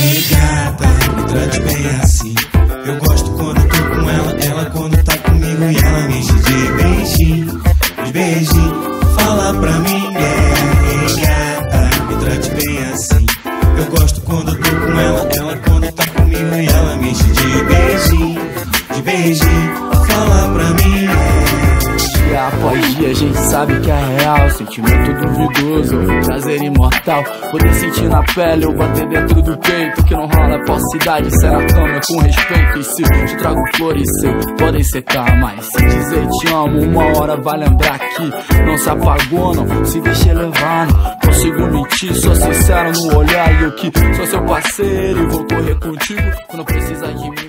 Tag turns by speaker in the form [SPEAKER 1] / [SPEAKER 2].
[SPEAKER 1] Ei gata, me trate bem assim. Eu gosto quando tô com ela quando tá comigo e ela me enche de beijinho, de beijinho. Fala pra mim, ei gata, me trate bem assim. Eu gosto quando tô com ela quando tá comigo e ela me enche de beijinho, de beijinho. Fala pra mim,
[SPEAKER 2] dia após dia a gente sabe que é real. Sentimento duvidoso, prazer imortal. Poder sentir na pele ou bater dentro do peito. Que não rola falsidade, sai na cama com respeito. E se te trago flores, podem secar. Mas se dizer te amo, uma hora vai lembrar que não se apagou, não se deixa levar. Não consigo mentir, sou sincero no olhar. E eu que sou seu parceiro e vou correr contigo quando precisar de mim.